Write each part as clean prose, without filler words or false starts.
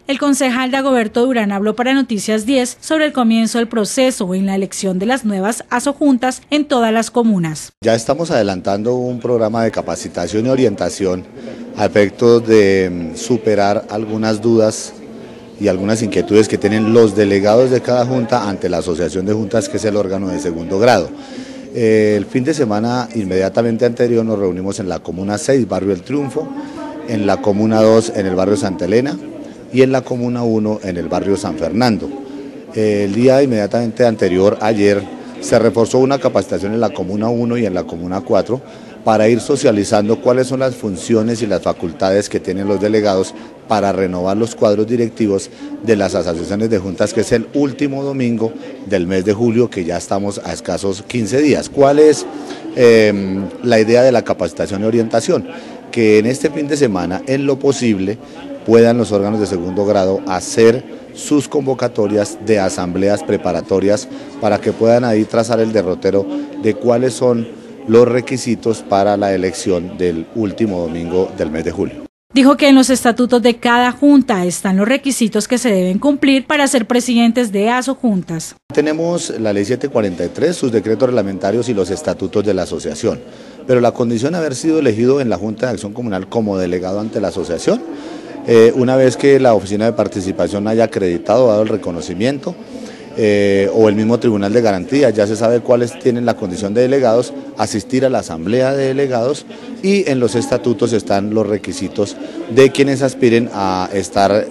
El concejal Dagoberto Durán habló para Noticias 10 sobre el comienzo del proceso en la elección de las nuevas asojuntas en todas las comunas. Ya estamos adelantando un programa de capacitación y orientación a efectos de superar algunas dudas y algunas inquietudes que tienen los delegados de cada junta ante la Asociación de Juntas, que es el órgano de segundo grado. El fin de semana inmediatamente anterior nos reunimos en la Comuna 6, Barrio El Triunfo, en la Comuna 2, en el Barrio Santa Elena, y en la Comuna 1 en el barrio San Fernando. El día inmediatamente anterior, ayer, se reforzó una capacitación en la Comuna 1 y en la Comuna 4 para ir socializando cuáles son las funciones y las facultades que tienen los delegados para renovar los cuadros directivos de las asociaciones de juntas, que es el último domingo del mes de julio, que ya estamos a escasos 15 días. ¿Cuál es la idea de la capacitación y orientación? Que en este fin de semana, en lo posible, puedan los órganos de segundo grado hacer sus convocatorias de asambleas preparatorias para que puedan ahí trazar el derrotero de cuáles son los requisitos para la elección del último domingo del mes de julio. Dijo que en los estatutos de cada junta están los requisitos que se deben cumplir para ser presidentes de asojuntas. Tenemos la ley 743, sus decretos reglamentarios y los estatutos de la asociación, pero la condición de haber sido elegido en la Junta de Acción Comunal como delegado ante la asociación, una vez que la Oficina de Participación haya acreditado, dado el reconocimiento, o el mismo Tribunal de Garantía, ya se sabe cuáles tienen la condición de delegados, asistir a la Asamblea de Delegados, y en los estatutos están los requisitos de quienes aspiren a estar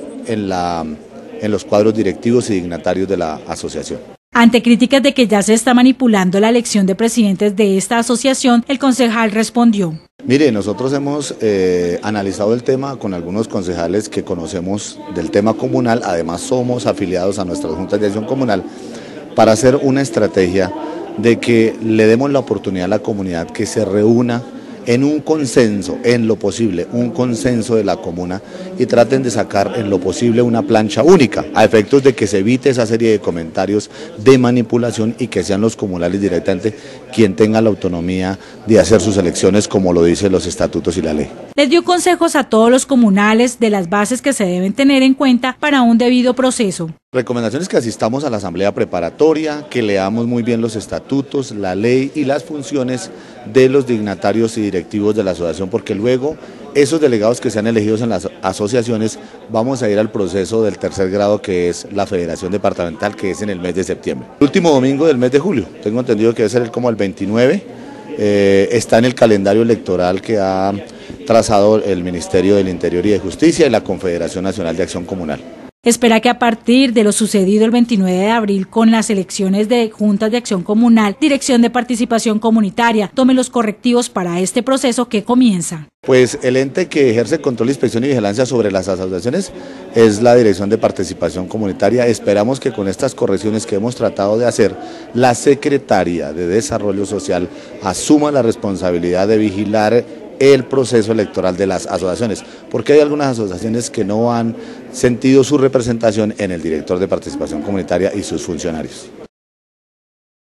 en los cuadros directivos y dignatarios de la asociación. Ante críticas de que ya se está manipulando la elección de presidentes de esta asociación, el concejal respondió. Mire, nosotros hemos analizado el tema con algunos concejales que conocemos del tema comunal, además somos afiliados a nuestras juntas de acción comunal, para hacer una estrategia de que le demos la oportunidad a la comunidad que se reúna en un consenso, en lo posible, un consenso de la comuna, y traten de sacar en lo posible una plancha única, a efectos de que se evite esa serie de comentarios de manipulación y que sean los comunales directamente quien tenga la autonomía de hacer sus elecciones como lo dicen los estatutos y la ley. Les dio consejos a todos los comunales de las bases que se deben tener en cuenta para un debido proceso. Recomendaciones: que asistamos a la asamblea preparatoria, que leamos muy bien los estatutos, la ley y las funciones de los dignatarios y directivos de la asociación, porque luego esos delegados que sean elegidos en las asociaciones vamos a ir al proceso del tercer grado, que es la federación departamental, que es en el mes de septiembre. El último domingo del mes de julio, tengo entendido que debe ser como el 29, está en el calendario electoral que ha trazado el Ministerio del Interior y de Justicia y la Confederación Nacional de Acción Comunal. Espera que a partir de lo sucedido el 29 de abril con las elecciones de juntas de acción comunal, Dirección de Participación Comunitaria, tome los correctivos para este proceso que comienza. Pues el ente que ejerce control, inspección y vigilancia sobre las asociaciones es la Dirección de Participación Comunitaria. Esperamos que con estas correcciones que hemos tratado de hacer, la Secretaría de Desarrollo Social asuma la responsabilidad de vigilar el proceso electoral de las asociaciones, porque hay algunas asociaciones que no han sentido su representación en el director de participación comunitaria y sus funcionarios.